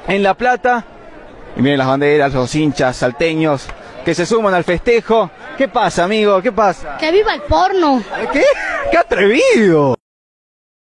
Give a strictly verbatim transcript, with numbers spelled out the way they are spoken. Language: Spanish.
en La Plata. Y miren las banderas, los hinchas salteños que se suman al festejo. ¿Qué pasa, amigo? ¿Qué pasa? ¡Que viva el porno! ¿Qué? ¡Qué atrevido!